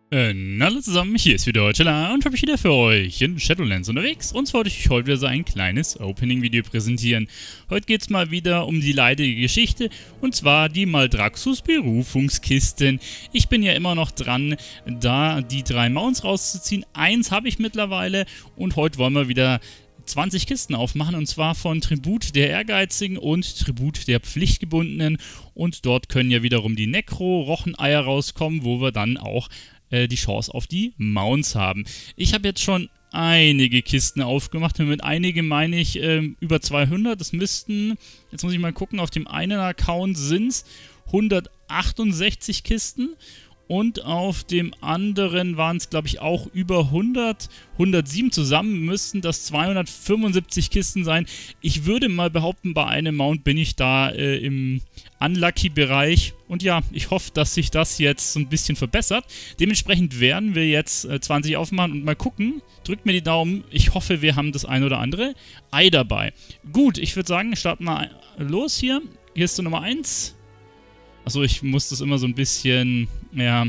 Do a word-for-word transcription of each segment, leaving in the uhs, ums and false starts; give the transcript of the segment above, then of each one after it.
Äh, na alle zusammen, hier ist wieder Heuchela und habe ich wieder für euch in Shadowlands unterwegs. Und zwar wollte ich euch heute wieder so ein kleines Opening-Video präsentieren. Heute geht es mal wieder um die leidige Geschichte, und zwar die Maldraxxus Berufungskisten. Ich bin ja immer noch dran, da die drei Mounts rauszuziehen. Eins habe ich mittlerweile und heute wollen wir wieder zwanzig Kisten aufmachen, und zwar von Tribut der Ehrgeizigen und Tribut der Pflichtgebundenen. Und dort können ja wiederum die Necro-Rocheneier rauskommen, wo wir dann auch die Chance auf die Mounts haben. Ich habe jetzt schon einige Kisten aufgemacht, und mit einige meine ich ähm, über zweihundert. Das müssten, jetzt muss ich mal gucken, auf dem einen Account sind es hundertachtundsechzig Kisten und auf dem anderen waren es, glaube ich, auch über hundert, hundertsieben zusammen müssten das zweihundertfünfundsiebzig Kisten sein. Ich würde mal behaupten, bei einem Mount bin ich da äh, im Unlucky-Bereich. Und ja, ich hoffe, dass sich das jetzt so ein bisschen verbessert. Dementsprechend werden wir jetzt äh, zwanzig aufmachen und mal gucken. Drückt mir die Daumen. Ich hoffe, wir haben das ein oder andere Ei dabei. Gut, ich würde sagen, starten wir los hier. Hier ist so Nummer eins. Achso, ich muss das immer so ein bisschen, ja,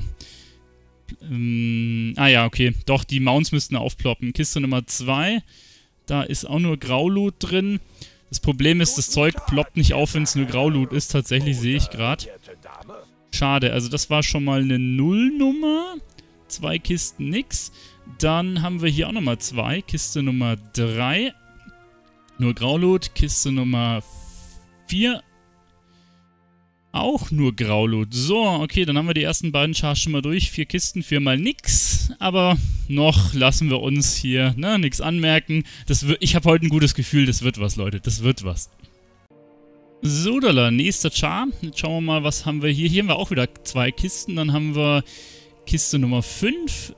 ähm, ah ja, okay, doch, die Mounts müssten aufploppen. Kiste Nummer zwei, da ist auch nur Grauloot drin. Das Problem ist, das Zeug ploppt nicht auf, wenn es nur Grauloot ist, tatsächlich, sehe ich gerade. Schade, also das war schon mal eine Nullnummer. Zwei Kisten nix. Dann haben wir hier auch nochmal zwei. Kiste Nummer drei. Nur Grauloot. Kiste Nummer vier. Auch nur Grauloot. So, okay, dann haben wir die ersten beiden Charts schon mal durch. Vier Kisten, viermal nix. Aber noch lassen wir uns hier, ne, nichts anmerken. Das wird, ich habe heute ein gutes Gefühl, das wird was, Leute. Das wird was. So, Dalla, nächster Char. Jetzt schauen wir mal, was haben wir hier. Hier haben wir auch wieder zwei Kisten. Dann haben wir Kiste Nummer fünf.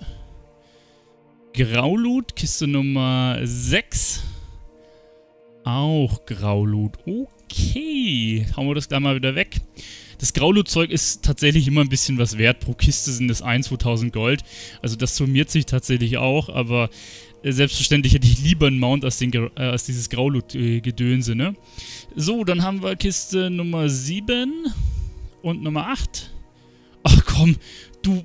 Grauloot. Kiste Nummer sechs. Auch Grauloot. Okay. Hauen wir das gleich mal wieder weg. Das Grauloot-Zeug ist tatsächlich immer ein bisschen was wert. Pro Kiste sind es ein, zweitausend Gold. Also das summiert sich tatsächlich auch. Aber äh, selbstverständlich hätte ich lieber einen Mount als, den, äh, als dieses Grauloot-Gedönse, ne? So, dann haben wir Kiste Nummer sieben und Nummer acht. Ach komm, du...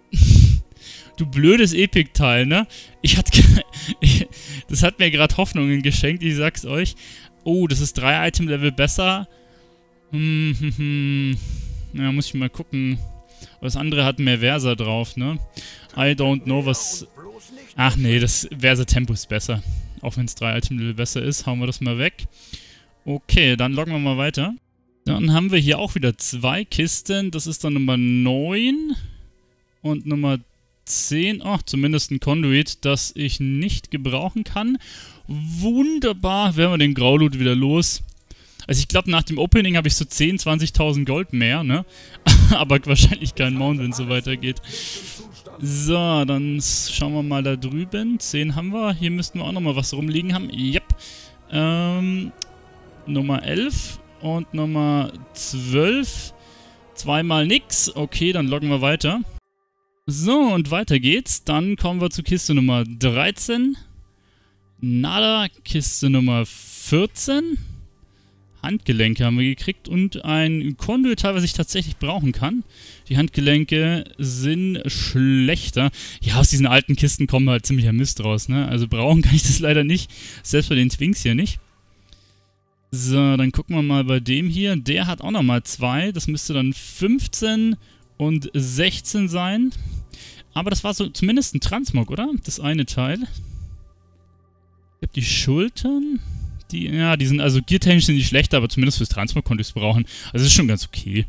Du blödes Epic-Teil, ne? Ich hatte... Das hat mir gerade Hoffnungen geschenkt, ich sag's euch. Oh, das ist drei Item-Level besser. Hm, hm, hm. Ja, muss ich mal gucken. Das andere hat mehr Versa drauf, ne? I don't know, was... Ach nee, das Versa-Tempo ist besser. Auch wenn es drei Item-Level besser ist, hauen wir das mal weg. Okay, dann loggen wir mal weiter. Dann haben wir hier auch wieder zwei Kisten. Das ist dann Nummer neun und Nummer zehn. Ach, zumindest ein Conduit, das ich nicht gebrauchen kann. Wunderbar, werden wir den Grauloot wieder los. Also ich glaube, nach dem Opening habe ich so zehntausend, zwanzigtausend Gold mehr, ne? Aber wahrscheinlich kein Mount, wenn es so weitergeht. So, dann schauen wir mal da drüben. zehn haben wir. Hier müssten wir auch nochmal was rumliegen haben. Yep. Ähm, Nummer elf und Nummer zwölf. Zweimal nix. Okay, dann loggen wir weiter. So, und weiter geht's. Dann kommen wir zu Kiste Nummer dreizehn. Nada. Kiste Nummer vierzehn. Handgelenke haben wir gekriegt und ein Conduit, was ich tatsächlich brauchen kann. Die Handgelenke sind schlechter. Ja, aus diesen alten Kisten kommen halt ziemlicher Mist raus, ne? Also brauchen kann ich das leider nicht. Selbst bei den Twinks hier nicht. So, dann gucken wir mal bei dem hier. Der hat auch nochmal zwei. Das müsste dann fünfzehn und sechzehn sein. Aber das war so zumindest ein Transmog, oder? Das eine Teil. Ich habe die Schultern. Die, ja, die sind also geartechnisch sind die schlechter, aber zumindest fürs Transmog konnte ich es brauchen. Also ist schon ganz okay.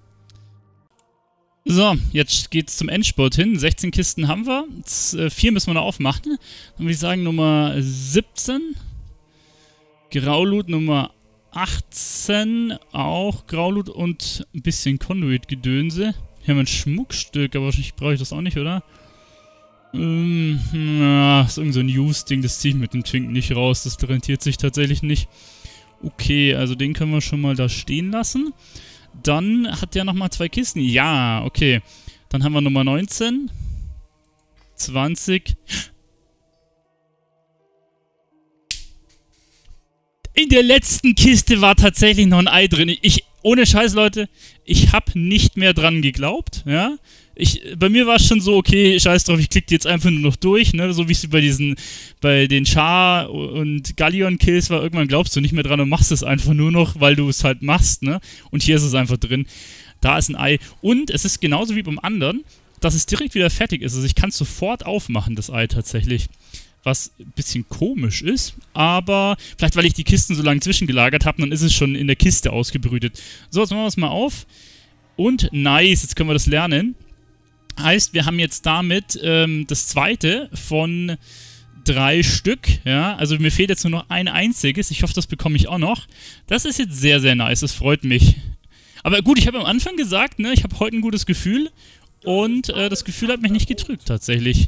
So, jetzt geht's zum Endspurt hin. sechzehn Kisten haben wir. Jetzt, äh, vier müssen wir noch aufmachen. Dann würde ich sagen Nummer siebzehn. Grauloot Nummer achtzehn. Auch Grauloot und ein bisschen Conduit-Gedönse. Hier haben wir ein Schmuckstück, aber wahrscheinlich brauche ich das auch nicht, oder? Ähm, na, ist irgend so ein Use-Ding, das ziehe ich mit dem Twink nicht raus. Das rentiert sich tatsächlich nicht. Okay, also den können wir schon mal da stehen lassen. Dann hat der nochmal zwei Kisten. Ja, okay. Dann haben wir Nummer neunzehn. zwanzig. In der letzten Kiste war tatsächlich noch ein Ei drin. Ich, ohne Scheiß, Leute, ich habe nicht mehr dran geglaubt, ja. Ich, bei mir war es schon so, okay, scheiß drauf, ich klicke die jetzt einfach nur noch durch, ne? So wie es bei diesen, bei den Char- und Galleon-Kills war, irgendwann glaubst du nicht mehr dran und machst es einfach nur noch, weil du es halt machst, ne? Und hier ist es einfach drin. Da ist ein Ei. Und es ist genauso wie beim anderen, dass es direkt wieder fertig ist. Also ich kann es sofort aufmachen, das Ei tatsächlich. Was ein bisschen komisch ist, aber vielleicht, weil ich die Kisten so lange zwischengelagert habe, dann ist es schon in der Kiste ausgebrütet. So, jetzt machen wir es mal auf. Und nice, jetzt können wir das lernen. Heißt, wir haben jetzt damit ähm, das zweite von drei Stück, ja, also mir fehlt jetzt nur noch ein einziges, ich hoffe, das bekomme ich auch noch. Das ist jetzt sehr, sehr nice, das freut mich. Aber gut, ich habe am Anfang gesagt, ne, ich habe heute ein gutes Gefühl und äh, das Gefühl hat mich nicht getrügt, tatsächlich.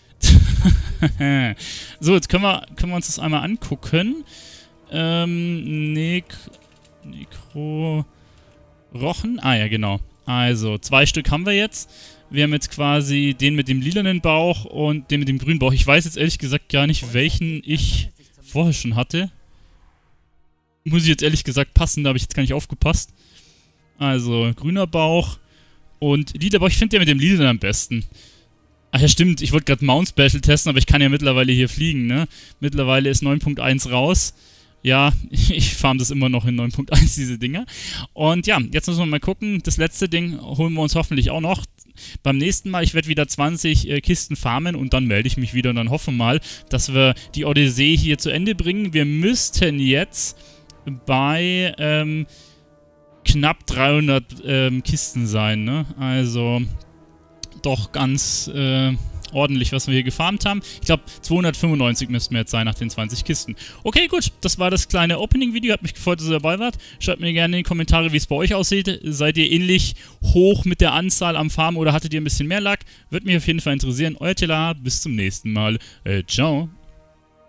So, jetzt können wir, können wir uns das einmal angucken. Ähm, Nek Nekro Rochen, ah ja, genau. Also, zwei Stück haben wir jetzt. Wir haben jetzt quasi den mit dem lilanen Bauch und den mit dem grünen Bauch. Ich weiß jetzt ehrlich gesagt gar nicht, welchen ich vorher schon hatte. Muss ich jetzt ehrlich gesagt passen, da habe ich jetzt gar nicht aufgepasst. Also, grüner Bauch und lila Bauch. Ich finde den mit dem lilanen am besten. Ach ja, stimmt. Ich wollte gerade Mount Special testen, aber ich kann ja mittlerweile hier fliegen, ne? Mittlerweile ist neun Punkt eins raus. Ja, ich farm das immer noch in neun Punkt eins, diese Dinger. Und ja, jetzt müssen wir mal gucken. Das letzte Ding holen wir uns hoffentlich auch noch. Beim nächsten Mal, ich werde wieder zwanzig äh, Kisten farmen und dann melde ich mich wieder und dann hoffen wir mal, dass wir die Odyssee hier zu Ende bringen. Wir müssten jetzt bei ähm, knapp dreihundert ähm, Kisten sein, ne? Also doch ganz äh, ordentlich, was wir hier gefarmt haben. Ich glaube, zweihundertfünfundneunzig müssten wir jetzt sein nach den zwanzig Kisten. Okay, gut. Das war das kleine Opening-Video. Hat mich gefreut, dass ihr dabei wart. Schreibt mir gerne in die Kommentare, wie es bei euch aussieht. Seid ihr ähnlich hoch mit der Anzahl am Farmen oder hattet ihr ein bisschen mehr Lack? Würde mich auf jeden Fall interessieren. Euer Tela, bis zum nächsten Mal. Äh, ciao.